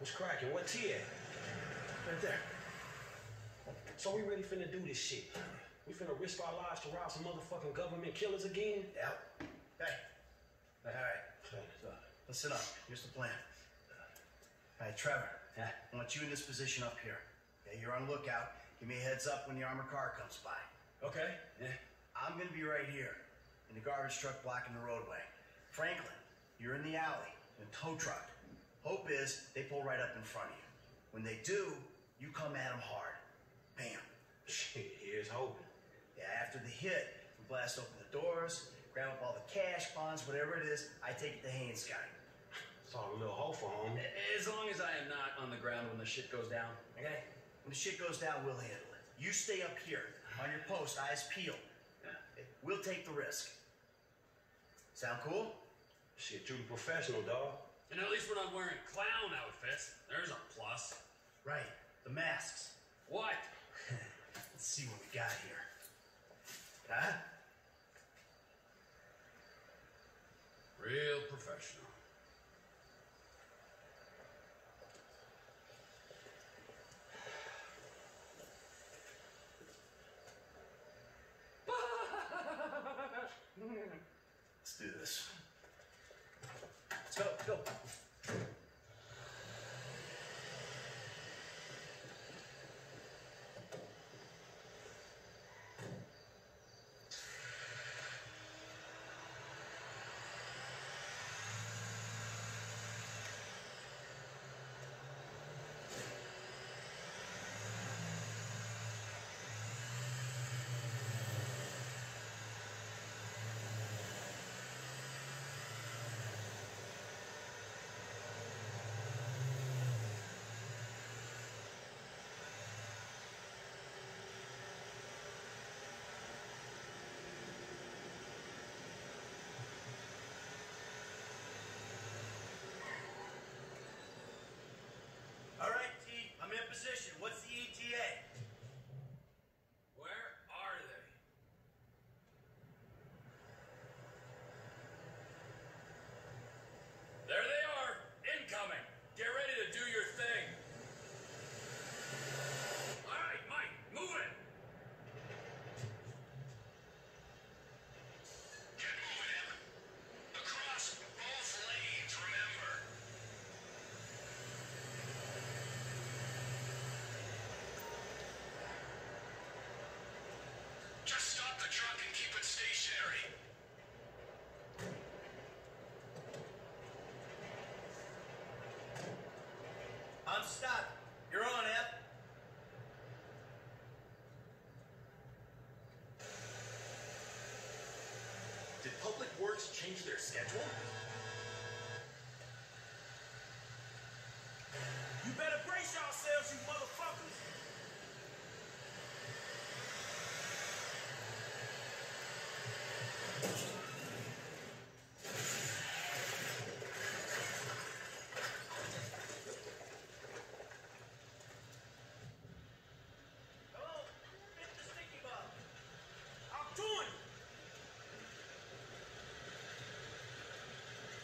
What's cracking? What T at? Right there. So we really finna do this shit? We finna risk our lives to rob some motherfucking government killers again? Yep. Hey. All right. Okay. So, listen up. Here's the plan. All right, Trevor. Yeah. I want you in this position up here. Okay, you're on lookout. Give me a heads up when the armored car comes by. Okay. Yeah. I'm gonna be right here in the garbage truck blocking the roadway. Franklin, you're in the alley in a tow truck. Hope is they pull right up in front of you. When they do, you come at them hard. Bam. Shit, here's hoping. Yeah, after the hit, we blast open the doors, grab up all the cash, bonds, whatever it is. I take it to Haynes guy. It's all a little hopeful, homie. As long as I am not on the ground when the shit goes down. Okay? When the shit goes down, we'll handle it. You stay up here on your post, eyes peeled. Okay? We'll take the risk. Sound cool? Shit, truly professional, dog. And at least we're not wearing clown outfits. There's a plus. Right. The masks. What? Let's see what we got here. Huh? Real professional. Let's do this. Let's go, let's go. All right, T, I'm in position. What's the ETA? Where are they? There they are! Incoming! Get ready to do your thing! Alright, Mike, move it! Get moving, Em. Across both lanes, remember. Just stop the truck and keep it stationary. I'm stopped. You're on, Ep. Did Public Works change their schedule? You better brace yourselves, you motherfuckers! Hello? Hit the sticky button. I'm doing it!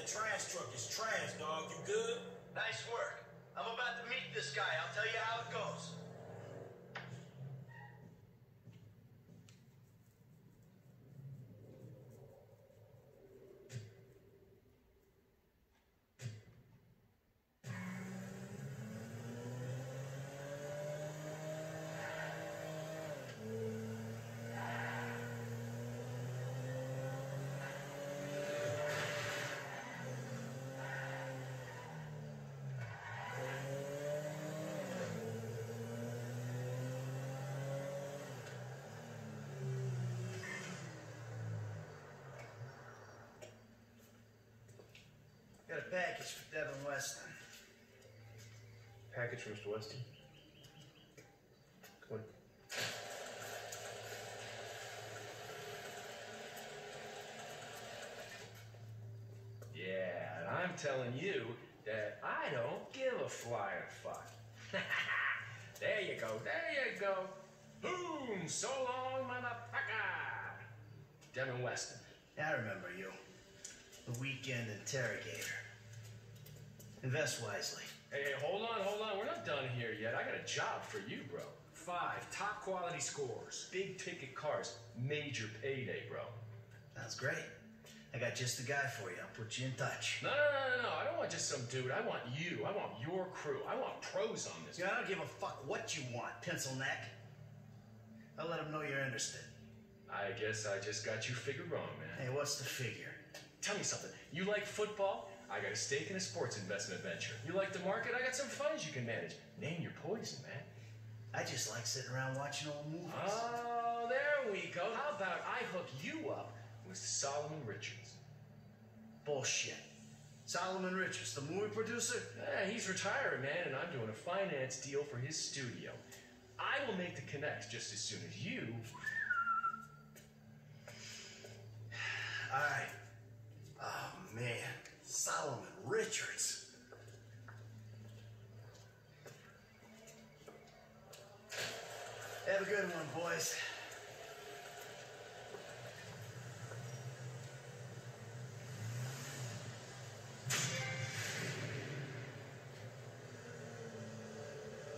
trash truck is trash, dog. You good? Nice work. I'm about to meet this guy. I'll tell you how it goes. Got a package for Devin Weston. Package from Mr. Weston. Come on. Yeah, and I'm telling you that I don't give a flying fuck. There you go, there you go. Boom, so long, motherfucker. Devin Weston. I remember you. The weekend interrogator. Invest wisely. Hey, hold on. We're not done here yet. I got a job for you, bro. 5 top quality scores, big ticket cars, major payday, bro. Sounds great. I got just the guy for you. I'll put you in touch. No. I don't want just some dude. I want you. I want your crew. I want pros on this. Yeah, I don't give a fuck what you want, pencil neck. I'll let him know you're interested. I guess I just got you figured wrong, man. Hey, what's the figure? Tell me something. You like football? I got a stake in a sports investment venture. You like the market? I got some funds you can manage. Name your poison, man. I just like sitting around watching old movies. Oh, there we go. How about I hook you up with Solomon Richards? Bullshit. Solomon Richards, the movie producer? Yeah, he's retiring, man, and I'm doing a finance deal for his studio. I will make the connects just as soon as you... All right. Oh, man. Solomon Richards. Have a good one, boys.